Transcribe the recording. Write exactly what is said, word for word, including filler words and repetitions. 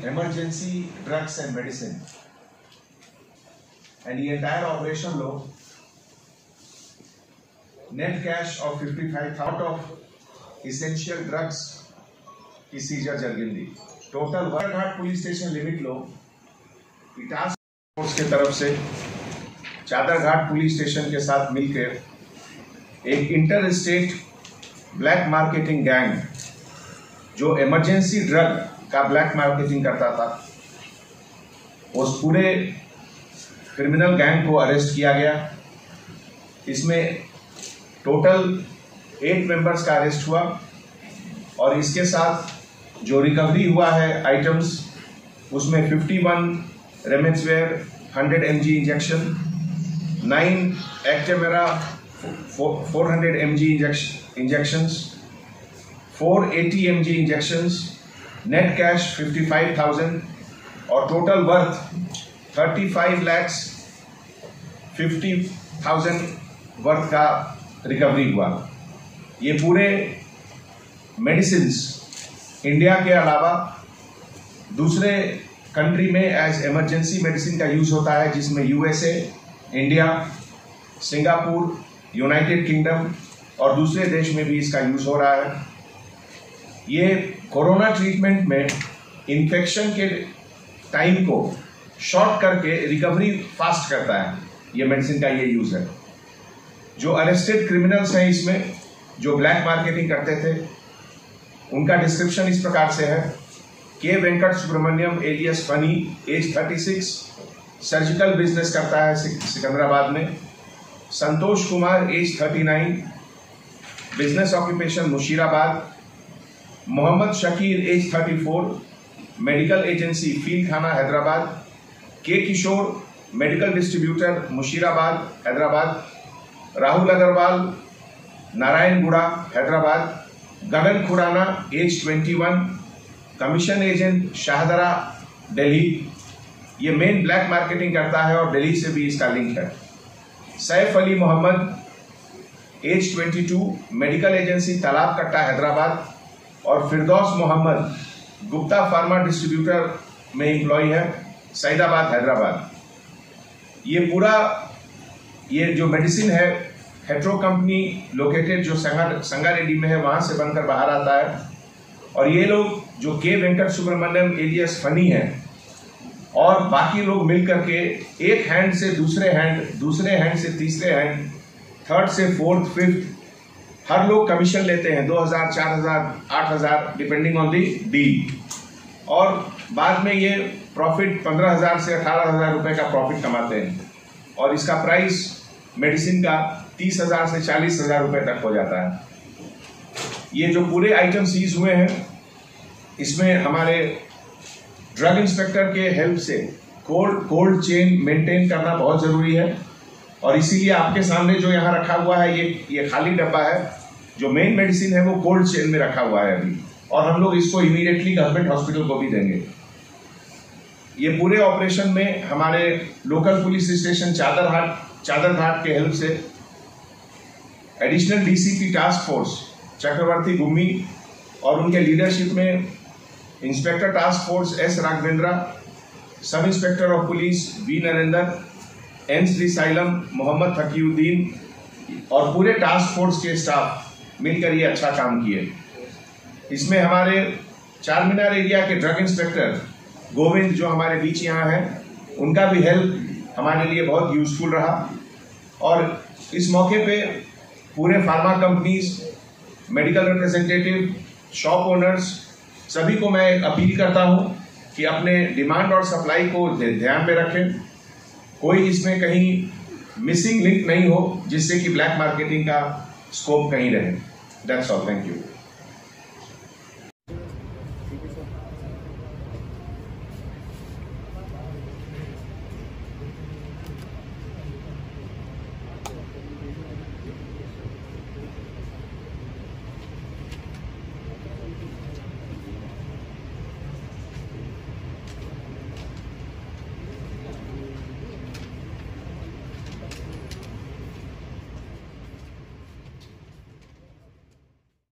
emergency drugs and medicine. And the entire operation lo net cash of fifty-five thousand of essential drugs की seizure जरगिंदी. Total वारघाट police station limit लो task force के तरफ से Chadarghat police station के साथ मिलकर एक interstate black marketing gang जो इमरजेंसी ड्रग का ब्लैक मार्केटिंग करता था, उस पूरे क्रिमिनल गैंग को अरेस्ट किया गया. इसमें टोटल एट मेंबर्स का अरेस्ट हुआ और इसके साथ जो रिकवरी हुआ है आइटम्स उसमें इक्यावन remdesivir hundred M G injection, nine actemra four hundred M G injections, four eighty M G injections, net cash fifty five thousand और total worth thirty five lakhs fifty thousand worth का recovery हुआ. ये पूरे medicines India के अलावा दूसरे country में as emergency medicine का यूज होता है, जिसमें USA, India, Singapore, United Kingdom और दूसरे देश में भी इसका यूज हो रहा है. ये कोरोना ट्रीटमेंट में इन्फेक्शन के टाइम को शॉर्ट करके रिकवरी फास्ट करता है. ये मेडिसिन का ये यूज है. जो अरेस्टेड क्रिमिनल्स हैं इसमें जो ब्लैक मार्केटिंग करते थे उनका डिस्क्रिप्शन इस प्रकार से है. K Venkat Subramanyam alias Phani, age thirty six, surgical business करता है सिकंदराबाद में. Santosh Kumar, age thirty nine, business occupation Musheerabad. Mohammed Shakir, age thirty four, medical agency Feel Khana Hyderabad. K Kishore, medical distributor Musheerabad Hyderabad. Rahul Agarwal, Narayanguda Hyderabad. Gagan Khurana, age twenty one, commission agent Shahdara Delhi. ये मेन ब्लैक मार्केटिंग करता है और दिल्ली से भी इसका लिंक है. Saif Ali Mohammed, age twenty two, medical agency Talab Katta Hyderabad. और फिरदौस मोहम्मद, गुप्ता फार्मा डिस्ट्रीब्यूटर में एम्प्लॉय है, सैदाबाद हैदराबाद. ये पूरा ये जो मेडिसिन है हेट्रो कंपनी लोकेटेड जो संगा संगारेड्डी में है वहां से बनकर बाहर आता है. और ये लोग जो के वेंकट सुब्रमण्यम एलियस फनी है और बाकी लोग मिलकर के एक हैंड से दूसरे हैंड, दूसरे हैंड से तीसरे हैंड, थर्ड से फोर्थ, फिफ्थ, हर लोग कमीशन लेते हैं दो हजार, चार हजार, आठ हजार डिपेंडिंग ऑन दी डील. और बाद में ये प्रॉफिट पंद्रह हजार से अठारह हजार रुपए का प्रॉफिट कमाते हैं. और इसका प्राइस मेडिसिन का तीस हजार से चालीस हजार रुपए तक हो जाता है. ये जो पूरे आइटम सीज हुए हैं इसमें हमारे ड्रग इंस्पेक्टर के हेल्प से कोल्ड कोल्ड चेन मेंटेन करना बहुत जरूरी है. और इसीलिए आपके सामने जो यहाँ रखा हुआ है ये ये खाली डब्बा है. जो मेन मेडिसिन है वो कोल्ड चेन में रखा हुआ है अभी, और हम लोग इसको इमीडिएटली गवर्नमेंट हॉस्पिटल को भी देंगे. ये पूरे ऑपरेशन में हमारे local police station Chaderghat Chaderghat के हेल्प से additional DCP task force Chakravarthy Gummi और उनके लीडरशिप में inspector task force S Raghavendra, sub inspector of police V Narendra, N Srisailam, Mohammed Takiuddin और पूरे टास्क फोर्स के स्टाफ मिलकर ये अच्छा काम किए. इसमें हमारे चार मीनार एरिया के ड्रग इंस्पेक्टर गोविंद जो हमारे बीच यहाँ हैं, उनका भी हेल्प हमारे लिए बहुत यूजफुल रहा. और इस मौके पे पूरे pharma companies, medical representative, shop owners सभी को मैं अपील करता हूँ कि अपने डिमांड और सप्लाई को ध्यान में रखें. कोई इसमें कहीं मिसिंग लिंक नहीं हो जिससे कि ब्लैक मार्केटिंग का स्कोप कहीं रहे. That's all. Thank you.